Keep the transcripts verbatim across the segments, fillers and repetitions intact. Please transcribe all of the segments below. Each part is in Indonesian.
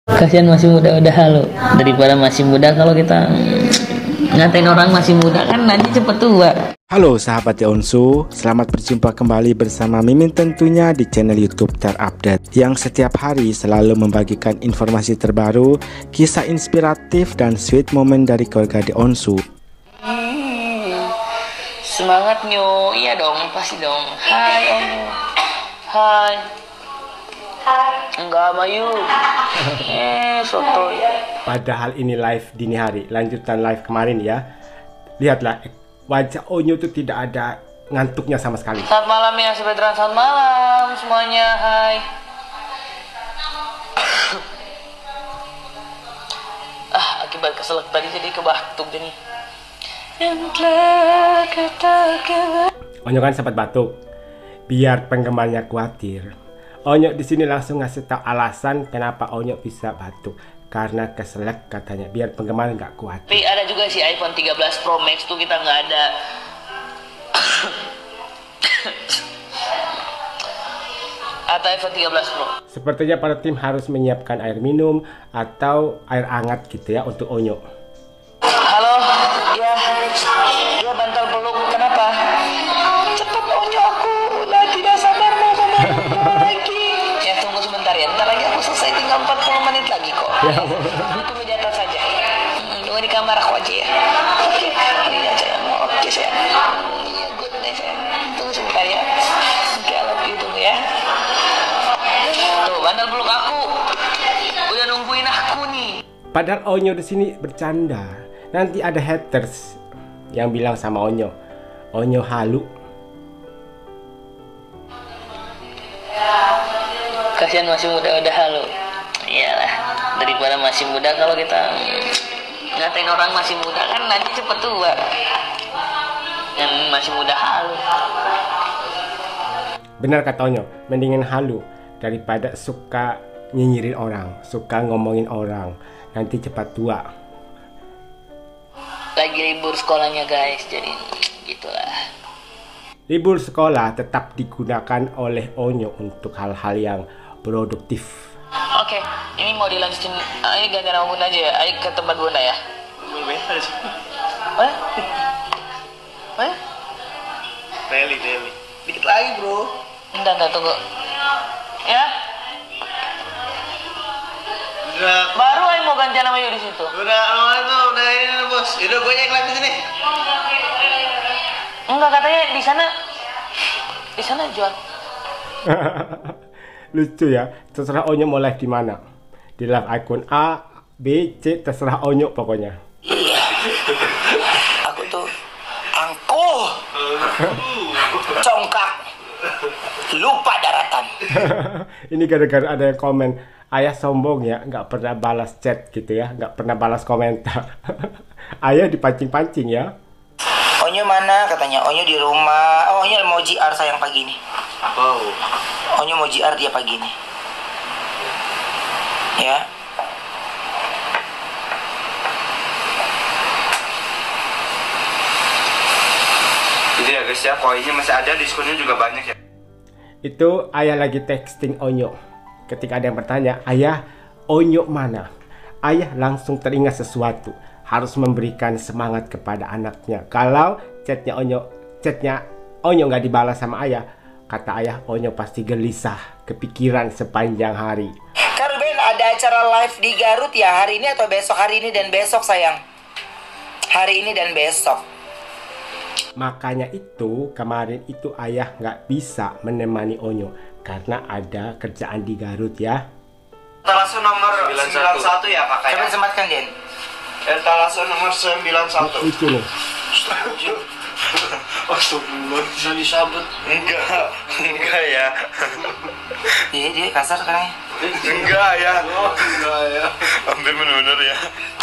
Kasihan masih muda udah halu. Daripada masih muda kalau kita ngatain orang masih muda kan nanti cepet tua. Halo sahabat Onsu, selamat berjumpa kembali bersama Mimin tentunya di channel YouTube Terupdate yang setiap hari selalu membagikan informasi terbaru, kisah inspiratif dan sweet moment dari keluarga di Onsu. Hmm, semangat nyo, iya dong, pasti dong. Hai Onyu, hai. Enggak Mayu. Eh, sotoy. Padahal ini live dini hari, lanjutan live kemarin ya. Lihatlah, wajah Onyu itu tidak ada ngantuknya sama sekali. Selamat malam ya, sebetulnya selamat malam semuanya. Hai. ah, akibat keselak tadi jadi kebatuk jadi. Onyu kan sempat batuk. Biar penggemarnya khawatir, Onyu di sini langsung ngasih tahu alasan kenapa Onyu bisa batuk. Karena keselak katanya, biar penggemar nggak kuat. Tapi ada juga si iPhone tiga belas Pro Max tuh kita nggak ada. Atau iPhone tiga belas Pro. Sepertinya para tim harus menyiapkan air minum atau air hangat gitu ya untuk Onyu. Halo, ya, ya bantal peluk. Kenapa? Cepat Onyu, aku udah tidak sabar mau sama lagi. Ya tunggu sebentar ya, ntar lagi aku selesai, tinggal empat puluh menit lagi kok. Ya, tunggu di atas saja. Hmm, tunggu di kamar aku aja ya. Oke, ini aja ya. Oke sayang. Iya, good nih sayang. Tunggu sebentar ya. Oke, I love you, tunggu ya. Tuh, bantal peluk aku. Udah nungguin aku nih. padahal Onyu di sini bercanda. Nanti ada haters yang bilang sama Onyu, Onyu halu. Kasihan masih muda udah halu. Iyalah, daripada masih muda kalau kita ngatain orang masih muda kan nanti cepet tua. Yang masih muda halu. Benar kata Onyu, mendingan halu daripada suka nyinyirin orang, suka ngomongin orang, nanti cepat tua. Lagi libur sekolahnya guys, jadi gitulah. Libur sekolah tetap digunakan oleh Onyu untuk hal-hal yang produktif. Oke, ini mau dilanjutin. Uh, ini ganti nama bunda aja ya. Ayo ke tempat bunda ya. What? What? Deli, Deli. Dikit lagi bro. Entar, entar, tunggu. Ya? Udah, Baru ayo mau ganti nama Yu di situ. udah, udah itu, udah ini bos. Udah gue yang lagi sini. Enggak, katanya di sana. Di sana jual. Lucu ya, terserah Onyu mau live di mana. Di live akun A, B, C, terserah Onyu pokoknya. Iya. Aku tuh angkuh. Congkak. Lupa daratan. Ini gara-gara ada yang komen, ayah sombong ya, nggak pernah balas chat gitu ya, nggak pernah balas komentar. Ayah dipancing-pancing ya. Onyu mana? Katanya Onyu di rumah. Oh, Onyu mau J R sayang pagi nih. Wow. Onyu mau J R dia pagi nih. Ya. Jadi ya guys ya, koinnya masih ada, diskonnya juga banyak ya. Itu ayah lagi texting Onyu. Ketika ada yang bertanya, ayah Onyu mana? Ayah langsung teringat sesuatu, harus memberikan semangat kepada anaknya. Kalau chatnya Onyu, chatnya Onyu nggak dibalas sama ayah, kata ayah Onyu pasti gelisah, kepikiran sepanjang hari. Kak Ruben, ada acara live di Garut ya hari ini atau besok? Hari ini dan besok sayang. Hari ini dan besok. Makanya itu kemarin itu ayah nggak bisa menemani Onyu karena ada kerjaan di Garut ya. Etalase nomor sembilan puluh satu ya kakak Coba ya? disematkan Den. Etalase nomor sembilan puluh satu. Lucu nih. Astagfirullah, bisa disabet. Enggak, enggak ya. Iya dia kasar sekarang. Enggak ya. Enggak ya. Hampir bener-bener ya.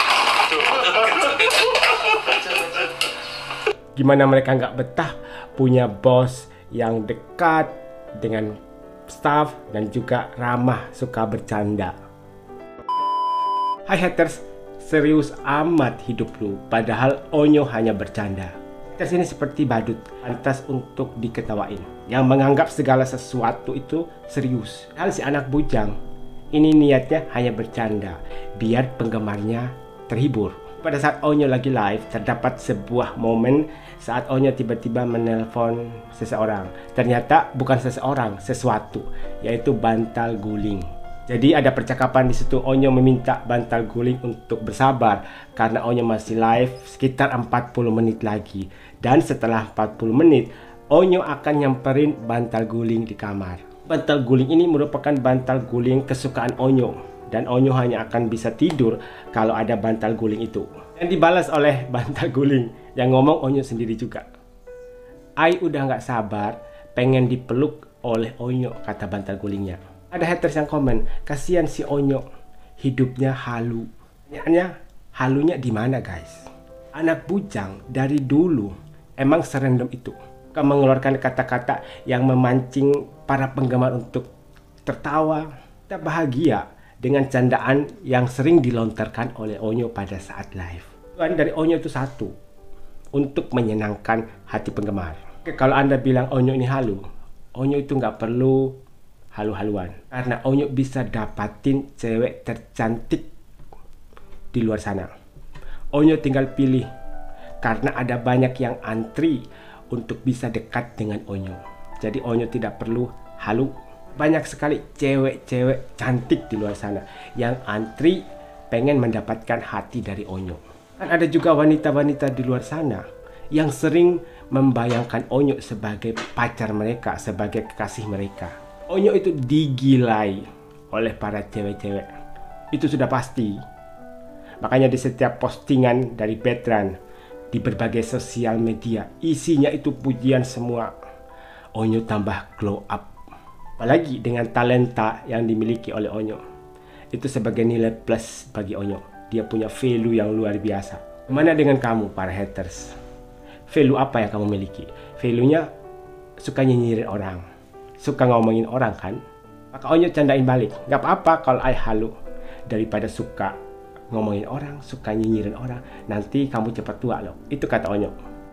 Gimana mereka nggak betah punya bos yang dekat dengan staff dan juga ramah, suka bercanda. Hai haters, serius amat hidup lu, padahal Onyu hanya bercanda. Haters ini seperti badut, pantas untuk diketawain, yang menganggap segala sesuatu itu serius. Hal si anak bujang Ini niatnya hanya bercanda, biar penggemarnya terhibur. Pada saat Onyo lagi live, terdapat sebuah momen saat Onyo tiba-tiba menelpon seseorang. Ternyata bukan seseorang, sesuatu, yaitu bantal guling. Jadi ada percakapan di situ. Onyo meminta bantal guling untuk bersabar karena Onyo masih live sekitar empat puluh menit lagi. Dan setelah empat puluh menit, Onyo akan nyamperin bantal guling di kamar. Bantal guling ini merupakan bantal guling kesukaan Onyo. Dan Onyo hanya akan bisa tidur kalau ada bantal guling itu. Dan dibalas oleh bantal guling yang ngomong Onyo sendiri juga. Ai udah nggak sabar pengen dipeluk oleh Onyo, kata bantal gulingnya. Ada haters yang komen, kasihan si Onyo, hidupnya halu. Pertanyaannya, halunya di mana guys? Anak bujang dari dulu emang serandom itu. Kan mengeluarkan kata-kata yang memancing para penggemar untuk tertawa, tak bahagia dengan candaan yang sering dilontarkan oleh Onyo pada saat live. Tujuan dari Onyo itu satu, untuk menyenangkan hati penggemar. Oke, kalau Anda bilang Onyo ini halu, Onyo itu nggak perlu halu-haluan. Karena Onyo bisa dapatin cewek tercantik di luar sana. Onyo tinggal pilih, karena ada banyak yang antri untuk bisa dekat dengan Onyo. Jadi Onyo tidak perlu halu. Banyak sekali cewek-cewek cantik di luar sana yang antri pengen mendapatkan hati dari Onyo. Kan ada juga wanita-wanita di luar sana yang sering membayangkan Onyo sebagai pacar mereka, sebagai kekasih mereka. Onyo itu digilai oleh para cewek-cewek. Itu sudah pasti. Makanya di setiap postingan dari Betran di berbagai sosial media, isinya itu pujian semua. Onyo tambah glow up. Apalagi dengan talenta yang dimiliki oleh Onyo. Itu sebagai nilai plus bagi Onyo. Dia punya value yang luar biasa. Gimana dengan kamu para haters? Value apa yang kamu miliki? Value-nya suka nyinyirin orang, suka ngomongin orang kan? Maka Onyo candain balik. Gak apa-apa kalau I halu. Daripada suka ngomongin orang, suka nyinyirin orang, nanti kamu cepat tua loh. Itu kata Onyo.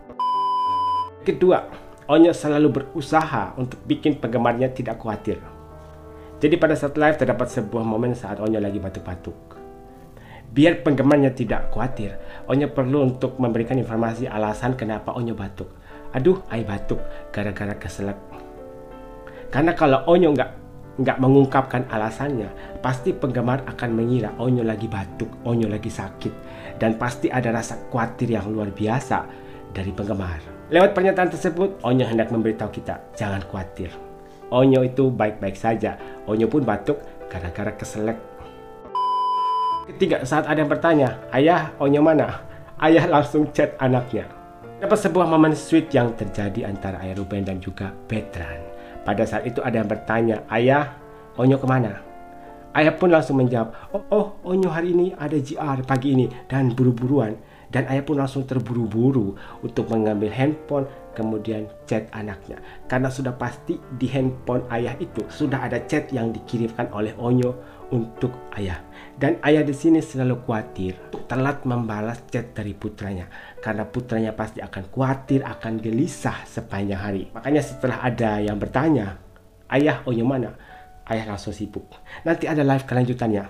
Kedua, Onyo selalu berusaha untuk bikin penggemarnya tidak khawatir. Jadi pada saat live terdapat sebuah momen saat Onyo lagi batuk-batuk. Biar penggemarnya tidak khawatir, Onyo perlu untuk memberikan informasi alasan kenapa Onyo batuk. Aduh, I batuk gara-gara keselak. Karena kalau Onyo nggak nggak mengungkapkan alasannya, pasti penggemar akan mengira Onyo lagi batuk, Onyo lagi sakit, dan pasti ada rasa khawatir yang luar biasa dari penggemar. Lewat pernyataan tersebut, Onyo hendak memberitahu kita, jangan khawatir. Onyo itu baik-baik saja. Onyo pun batuk gara-gara keselak. Ketiga, saat ada yang bertanya, ayah, Onyo mana? Ayah langsung chat anaknya. Dapat sebuah momen sweet yang terjadi antara Ayah Ruben dan juga Betran. Pada saat itu ada yang bertanya, ayah, Onyo kemana? Ayah pun langsung menjawab, oh, oh, Onyo hari ini ada J R pagi ini dan buru-buruan. Dan ayah pun langsung terburu-buru untuk mengambil handphone, kemudian chat anaknya. Karena sudah pasti di handphone ayah itu sudah ada chat yang dikirimkan oleh Onyo untuk ayah. Dan ayah di sini selalu khawatir telat membalas chat dari putranya. Karena putranya pasti akan khawatir, akan gelisah sepanjang hari. Makanya setelah ada yang bertanya, ayah, Onyo mana? Ayah langsung sibuk. Nanti ada live kelanjutannya.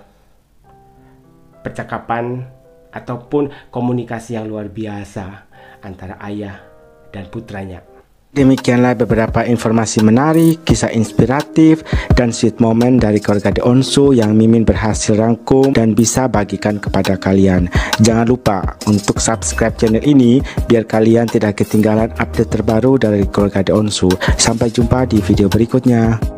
Percakapan ataupun komunikasi yang luar biasa antara ayah dan putranya. Demikianlah beberapa informasi menarik, kisah inspiratif, dan sweet moment dari keluarga The Onsu yang Mimin berhasil rangkum dan bisa bagikan kepada kalian. Jangan lupa untuk subscribe channel ini biar kalian tidak ketinggalan update terbaru dari keluarga The Onsu. Sampai jumpa di video berikutnya.